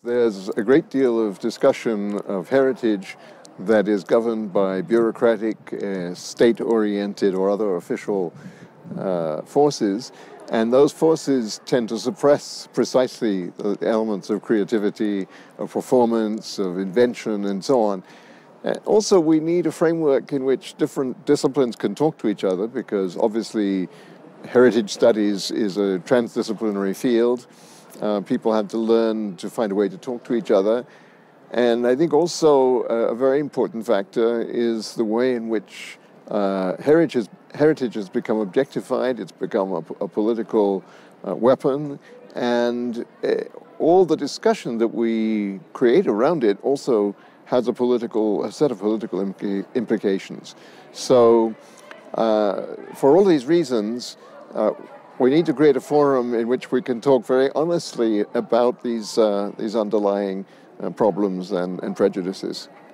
There's a great deal of discussion of heritage that is governed by bureaucratic, state-oriented or other official forces, and those forces tend to suppress precisely the elements of creativity, of performance, of invention, and so on. Also, we need a framework in which different disciplines can talk to each other, because obviously heritage studies is a transdisciplinary field. People have to learn to find a way to talk to each other. And I think also a very important factor is the way in which heritage has become objectified. It's become a political weapon. And all the discussion that we create around it also has a set of political implications. So for all these reasons, we need to create a forum in which we can talk very honestly about these underlying problems and prejudices.